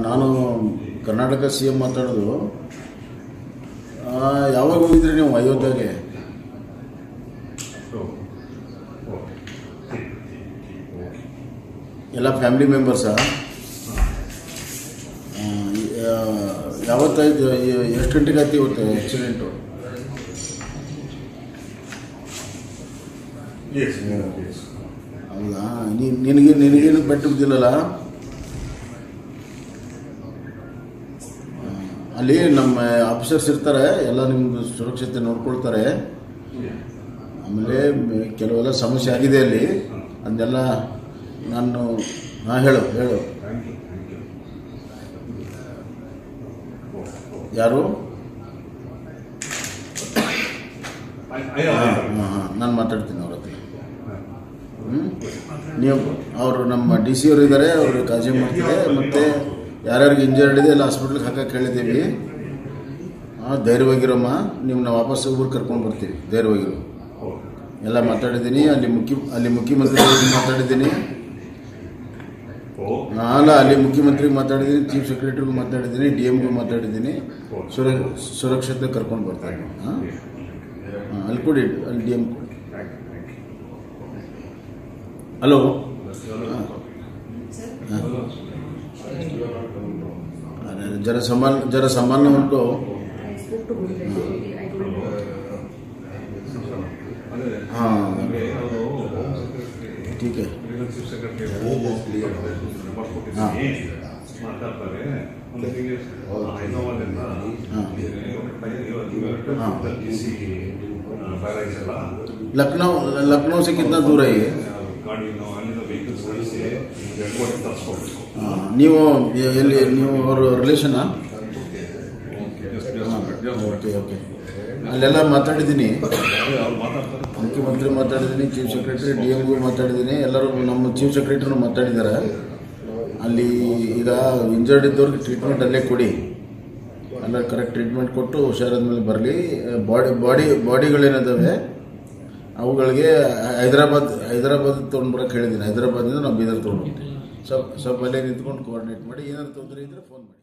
ನಾನು ಕರ್ನಾಟಕ CM ಮಾತಾಡೋದು. ಯಾವಾಗ ಹೋಗಿದ್ರಿ ನೀವು ಅಯೋಧ್ಯೆಗೆ? ಎಲ್ಲ ಫ್ಯಾಮಿಲಿ ಮೆಂಬರ್ಸಾ? ಯಾವತ್ತಾಯ್ತು? ಎಷ್ಟು ಗಂಟೆಗೆ ಆಯ್ತು ಇವತ್ತು ಆಕ್ಸಿಡೆಂಟು? ಹೌದಾ? ನಿನಗೇನು ಬೆಟ್ಟು ಬಿದ್ದಿಲ್ಲಲ್ಲ? ಅಲ್ಲಿ ನಮ್ಮ ಆಫೀಸರ್ಸ್ ಇರ್ತಾರೆ, ಎಲ್ಲ ನಿಮ್ಮದು ಸುರಕ್ಷತೆ ನೋಡ್ಕೊಳ್ತಾರೆ. ಆಮೇಲೆ ಕೆಲವೆಲ್ಲ ಸಮಸ್ಯೆ ಆಗಿದೆ ಅಲ್ಲಿ, ಅದನ್ನೆಲ್ಲ ಹೇಳು ಯಾರು? ನಾನು ಮಾತಾಡ್ತೀನಿ ಅವ್ರ ಹತ್ರ. ನೀವು ಅವರು ನಮ್ಮ DC ಅವರು ಇದ್ದಾರೆ, ಅವರು ಕಾಳಜಿ ಮಾಡ್ತಿದೆ. ಮತ್ತು ಯಾರ್ಯಾರಿಗೆ ಇಂಜರ್ಡ್ ಇದೆ ಎಲ್ಲ ಹಾಸ್ಪಿಟ್ಲಿಗೆ ಹಾಕಕ್ಕೆ ಹೇಳಿದ್ದೀವಿ. ಧೈರ್ಯವಾಗಿರಮ್ಮ, ನಿಮ್ಮನ್ನ ವಾಪಸ್ ಊರಿಗೆ ಕರ್ಕೊಂಡು ಬರ್ತೀವಿ. ಧೈರ್ಯವಾಗಿರು. ಎಲ್ಲ ಮಾತಾಡಿದ್ದೀನಿ. ಅಲ್ಲಿ ಮುಖ್ಯಮಂತ್ರಿ ಮಾತಾಡಿದ್ದೀನಿ. ಅಲ್ಲಿ ಮುಖ್ಯಮಂತ್ರಿಗೆ ಮಾತಾಡಿದ್ದೀನಿ, ಚೀಫ್ ಸೆಕ್ರೆಟರಿಗೂ ಮಾತಾಡಿದ್ದೀನಿ, DMಗೂ ಮಾತಾಡಿದ್ದೀನಿ. ಸುರಕ್ಷತೆ ಕರ್ಕೊಂಡು ಬರ್ತಾರೆ. ಅಲ್ಲಿ ಕೊಡಿ, ಅಲ್ಲಿ DM ಕೊಡಿ. ಹಲೋ, जरा सामान्य उनको हाँ ठीक है. लखनऊ से कितना दूर है ये? ನೀವು ಎಲ್ಲಿ, ನೀವು ಅವರು ರಿಲೇಷನಾ? ಓಕೆ. ಅಲ್ಲೆಲ್ಲ ಮಾತಾಡಿದ್ದೀನಿ, ಮುಖ್ಯಮಂತ್ರಿ ಮಾತಾಡಿದ್ದೀನಿ, ಚೀಫ್ ಸೆಕ್ರೆಟರಿ, DMಗೂ ಮಾತಾಡಿದ್ದೀನಿ. ಎಲ್ಲರೂ ನಮ್ಮ ಚೀಫ್ ಸೆಕ್ರೆಟರಿನೂ ಮಾತಾಡಿದ್ದಾರೆ. ಅಲ್ಲಿ ಈಗ ಇಂಜರ್ಡ್ ಇದ್ದವ್ರಿಗೆ ಟ್ರೀಟ್ಮೆಂಟ್ ಅಲ್ಲೇ ಕೊಡಿ, ಎಲ್ಲ ಕರೆಕ್ಟ್ ಟ್ರೀಟ್ಮೆಂಟ್ ಕೊಟ್ಟು ಹುಷಾರಾದ್ಮೇಲೆ ಬರಲಿ. ಬಾಡಿಗಳೇನಿದ್ದಾವೆ ಅವುಗಳಿಗೆ ಹೈದರಾಬಾದ್ ತೊಗೊಂಡ್ಬರಕ್ಕೆ ಹೇಳಿದ್ದೀನಿ. ಹೈದರಾಬಾದಿಂದ ನಾವು ಬೀದರ್ ತೊಗೊಂಡು ಸ್ವಲ್ಪ ಅಲ್ಲೇ ನಿಂತ್ಕೊಂಡು ಕೋಆರ್ಡಿನೇಟ್ ಮಾಡಿ. ಏನಾದ್ರು ತೊಂದರೆ ಇದ್ದರೆ ಫೋನ್ ಮಾಡಿ.